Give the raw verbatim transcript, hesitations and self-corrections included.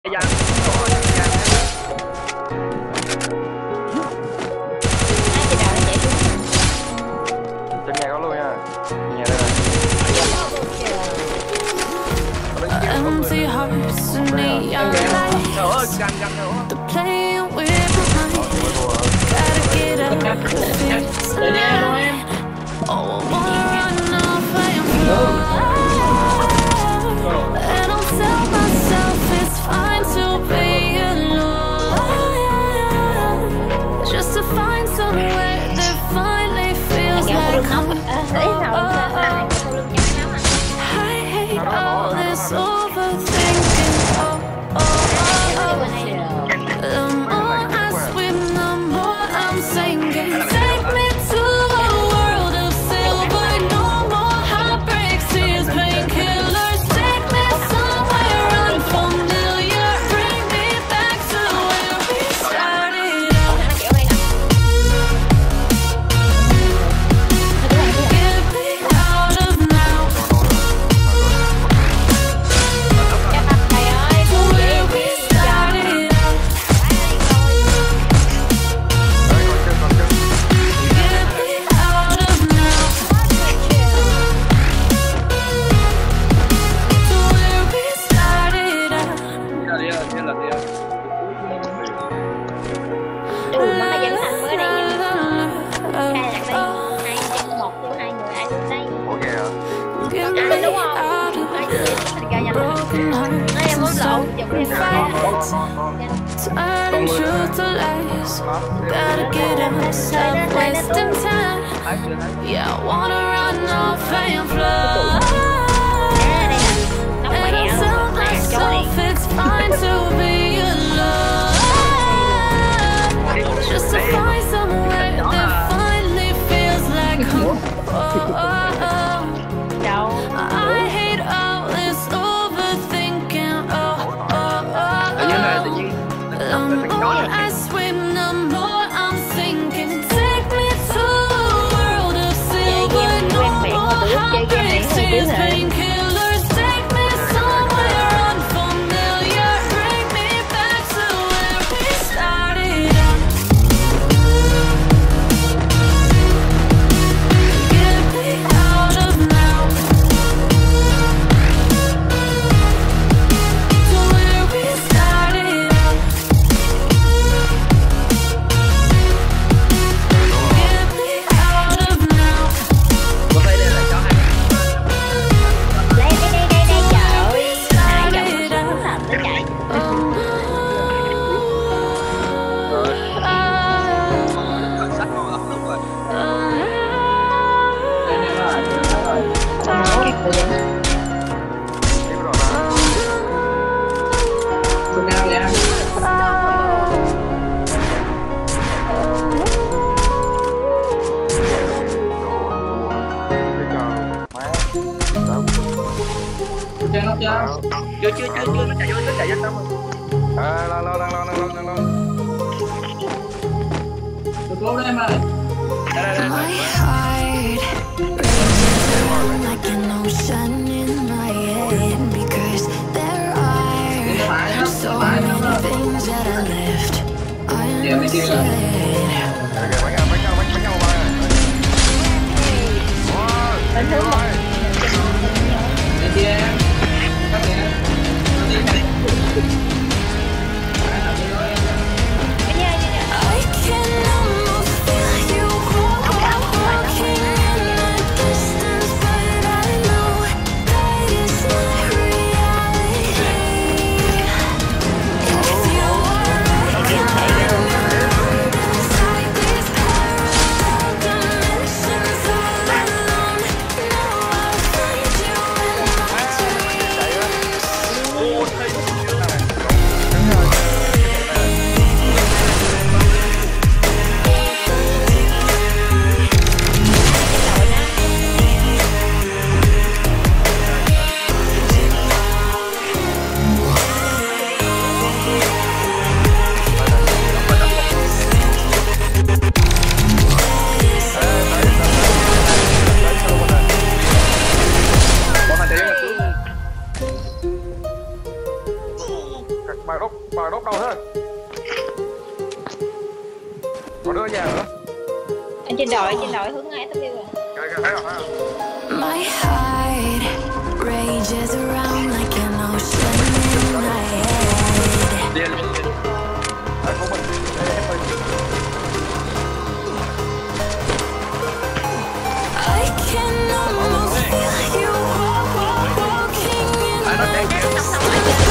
Giang, Giang. Hai chị nào nó chạy xuống. Trên nhà có luôn nha. Nhà đây này. Empty hearts and neon lights. The playing with my mind. Gotta get up the fears tonight. Oh, I wanna run off and fly. And I'll tell myself it's fine to be alone. Just to find somewhere that finally feels like home. I hate all this overthinking. Oh, oh, oh, oh. The more I swim, the more I'm sinking. Take me to a world of silver. No more heartbreaks, tears, painkillers. Take me somewhere unfamiliar. Bring me back to where we started out. Get me out of now. Where we started out. Get me out of now. To where we started out. Đủ nó hay dân thành mới đây nhưng hai là đây hai trên một của hai người ai được đây Ok hả? ai đúng không ai được thành ra nhanh nói em muốn lộn chụp em Turning truth to lies. Gotta get out, stop wasting time. Yeah, I wanna run off and fly. And I tell myself it's fine to be alone. Just to find somewhere that finally feels like home. Oh, oh, oh. I hate all this overthinking. Oh, oh, oh, oh. The more I swim, the more I'm sinking. Take me to a world of silver. No more heartbreaks, tears, painkillers. Take me somewhere unfamiliar. Bring me back to where we started out. Get me out of now. To where we started out. Get me out of now. đây đây đây đây đây trời ơi hai dòng xuống là nó chạy Chưa chưa chưa chưa nó chạy vô nó chạy vô tâm. À lo lo lo lo lo lo lo. Được luôn em ơi. My heart races like an ocean in my head because there are so many things that I left unsaid. Bánh nhau bánh nhau bánh nhau ba. bình thường một Đây chị em. Các chị em. I can almost feel you walking in the distance, but I know that is not reality. If you were inside these parallel dimensions all alone, now I'll find you in my dreams. đốt bà đốt đâu thế? Còn đứa ở nhà nữa. Anh trên đồi, trên đồi hướng ngay tao kêu rồi. Kìa kìa, thấy không, thấy không? My heart rages around like an ocean in my head. Điên. Đấy, của mình. Đấy, em ơi. I can almost feel you walking in À, nó my đang kéo. sleep.